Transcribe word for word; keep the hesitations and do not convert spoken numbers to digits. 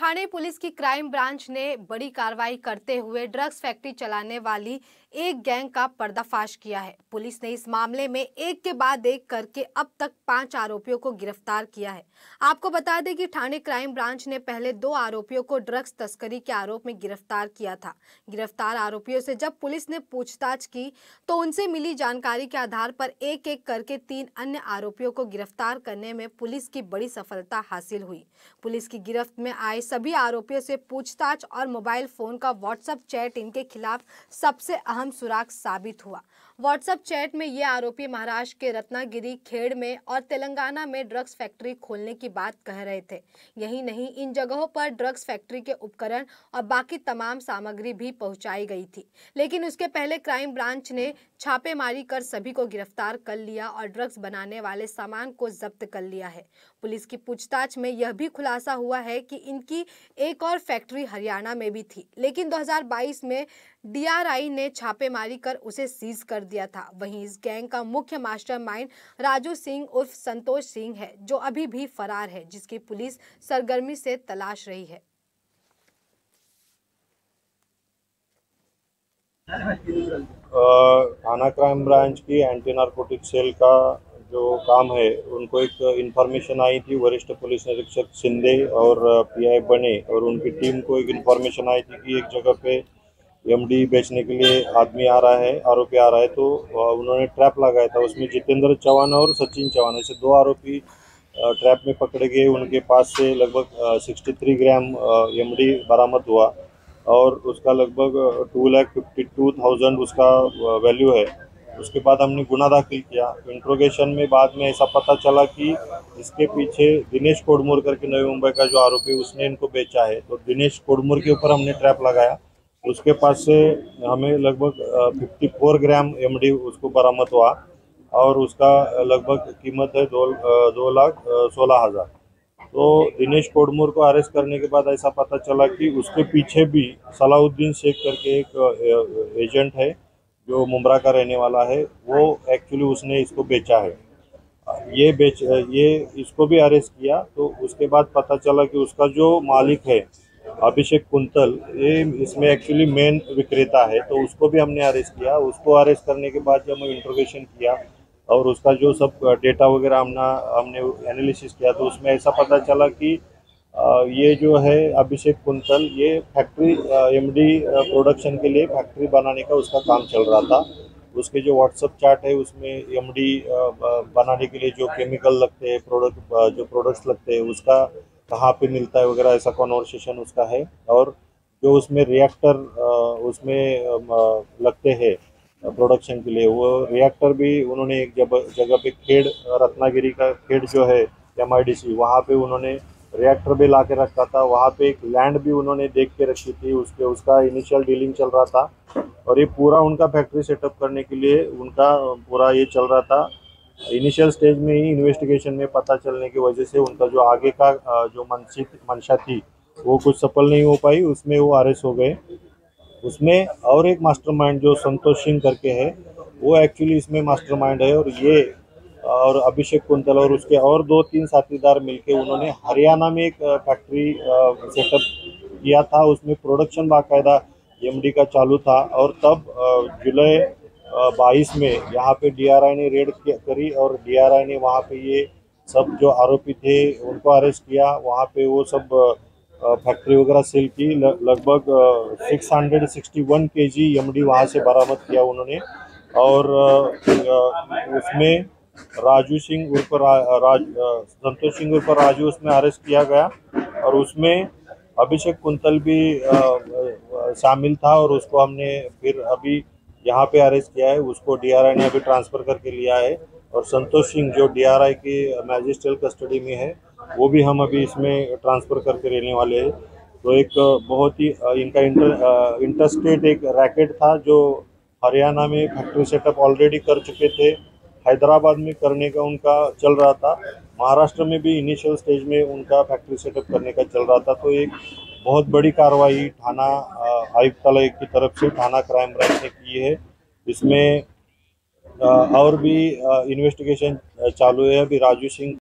Thane police की crime branch ने बड़ी कार्रवाई करते हुए ड्रग्स फैक्ट्री चलाने वाली एक गैंग का पर्दाफाश किया है। पुलिस ने इस मामले में एक के बाद एक करके अब तक पांच आरोपियों को गिरफ्तार किया है। आपको बता दें कि ठाणे क्राइम ब्रांच ने पहले दो आरोपियों को ड्रग्स तस्करी के आरोप में गिरफ्तार किया था। गिरफ्तार आरोपियों से जब पुलिस ने पूछताछ की तो उनसे मिली जानकारी के आधार पर एक एक करके तीन अन्य आरोपियों को गिरफ्तार करने में पुलिस की बड़ी सफलता हासिल हुई। पुलिस की गिरफ्त में आए सभी आरोपियों से पूछताछ और मोबाइल फोन का व्हाट्सएप चैट इनके खिलाफ सबसे अहम सुराग साबित हुआ। व्हाट्सएप चैट में ये आरोपी महाराष्ट्र के रत्नागिरी, खेड़ में और तेलंगाना में ड्रग्स फैक्ट्री खोलने की बात कह रहे थे। यही नहीं, इन जगहों पर ड्रग्स फैक्ट्री के उपकरण और बाकी तमाम सामग्री भी पहुंचाई गई थी। लेकिन उसके पहले क्राइम ब्रांच ने छापेमारी कर सभी को गिरफ्तार कर लिया और ड्रग्स बनाने वाले सामान को जब्त कर लिया है। पुलिस की पूछताछ में यह भी खुलासा हुआ है कि इनकी एक और फैक्ट्री हरियाणा में भी थी, लेकिन दो हज़ार बाईस में डीआरआई ने छापेमारी कर उसे सीज कर दिया था। वहीं इस गैंग का मुख्य मास्टरमाइंड राजू सिंह उर्फ संतोष सिंह है, जो अभी भी फरार है, जिसकी पुलिस सरगर्मी से तलाश रही है। थाना क्राइम ब्रांच की एंटी नारकोटिक सेल का जो काम है, उनको एक इन्फॉर्मेशन आई थी। वरिष्ठ पुलिस निरीक्षक शिंदे और पीआई बने और उनकी टीम को एक इन्फॉर्मेशन आई थी कि एक जगह पे एमडी बेचने के लिए आदमी आ रहा है, आरोपी आ रहा है। तो उन्होंने ट्रैप लगाया था। उसमें जितेंद्र चौहान और सचिन चौहान ऐसे दो आरोपी ट्रैप में पकड़े गए। उनके पास से लगभग सिक्सटी थ्री ग्राम एमडी बरामद हुआ और उसका लगभग two lakh fifty two thousand उसका वैल्यू है। उसके बाद हमने गुना दाखिल किया। इंट्रोगेशन में बाद में ऐसा पता चला कि इसके पीछे दिनेश कोडमूर करके नवी मुंबई का जो आरोपी, उसने इनको बेचा है। तो दिनेश कोडमूर के ऊपर हमने ट्रैप लगाया। उसके पास से हमें लगभग फिफ्टी फोर ग्राम एमडी उसको बरामद हुआ और उसका लगभग कीमत है दो दो लाख सोलह हज़ार। तो दिनेश कोडमूर को अरेस्ट करने के बाद ऐसा पता चला कि उसके पीछे भी सलाउद्दीन शेख करके एक एजेंट है जो मुंब्रा का रहने वाला है। वो एक्चुअली उसने इसको बेचा है। ये बेच ये इसको भी अरेस्ट किया। तो उसके बाद पता चला कि उसका जो मालिक है अभिषेक कुंतल, ये इसमें एक्चुअली मेन विक्रेता है। तो उसको भी हमने अरेस्ट किया। उसको अरेस्ट करने के बाद जब हम इंट्रोगेशन किया और उसका जो सब डेटा वगैरह हमने हमने एनालिसिस किया, तो उसमें ऐसा पता चला कि ये जो है अभिषेक कुंतल, ये फैक्ट्री एमडी प्रोडक्शन के लिए फैक्ट्री बनाने का उसका काम चल रहा था। उसके जो व्हाट्सएप चैट है, उसमें एमडी बनाने के लिए जो केमिकल लगते हैं, प्रोडक्ट जो प्रोडक्ट्स लगते हैं, उसका कहाँ पे मिलता है वगैरह ऐसा कॉन्वर्सेशन उसका है। और जो उसमें रिएक्टर उसमें लगते हैं प्रोडक्शन के लिए, वो रिएक्टर भी उन्होंने एक जगह पे खेड़, रत्नागिरी का खेड़ जो है एमआईडीसी, वहाँ पे उन्होंने रिएक्टर भी ला के रखा था। वहाँ पे एक लैंड भी उन्होंने देख के रखी थी, उसके उसका इनिशियल डीलिंग चल रहा था। और ये पूरा उनका फैक्ट्री सेटअप करने के लिए उनका पूरा ये चल रहा था। इनिशियल स्टेज में ही इन्वेस्टिगेशन में पता चलने की वजह से उनका जो आगे का जो मनसी मंशा थी वो कुछ सफल नहीं हो पाई, उसमें वो अरेस्ट हो गए। उसमें और एक मास्टरमाइंड जो संतोष सिंह करके है, वो एक्चुअली इसमें मास्टरमाइंड है। और ये और अभिषेक कुंतल और उसके और दो तीन साथीदार मिलके उन्होंने हरियाणा में एक फैक्ट्री सेटअप किया था। उसमें प्रोडक्शन बाकायदा एमडी का चालू था। और तब जुलाई बाईस में यहाँ पे डीआरआई ने रेड करी और डीआरआई ने वहाँ पे ये सब जो आरोपी थे उनको अरेस्ट किया। वहाँ पे वो सब फैक्ट्री वगैरह सेल की। लगभग सिक्स हंड्रेड सिक्सटी वन के जी एमडी वहाँ से बरामद किया उन्होंने। और उसमें राजू सिंह उर्फ रा, राज संतोष सिंह उर्फ राजू उसमें अरेस्ट किया गया। और उसमें अभिषेक कुंतल भी शामिल था और उसको हमने फिर अभी यहाँ पे अरेस्ट किया है। उसको डीआरआई ने अभी ट्रांसफ़र करके लिया है। और संतोष सिंह जो डीआरआई की मैजिस्ट्रियल कस्टडी में है, वो भी हम अभी इसमें ट्रांसफ़र करके रहने वाले हैं। तो एक बहुत ही इनका इंटर इंटरस्टेट एक रैकेट था जो हरियाणा में फैक्ट्री सेटअप ऑलरेडी कर चुके थे, हैदराबाद में करने का उनका चल रहा था, महाराष्ट्र में भी इनिशियल स्टेज में उनका फैक्ट्री सेटअप करने का चल रहा था। तो एक बहुत बड़ी कार्रवाई थाना आयुक्तालय की तरफ से थाना क्राइम ब्रांच ने की है। इसमें और भी इन्वेस्टिगेशन चालू है। अभी राजू सिंह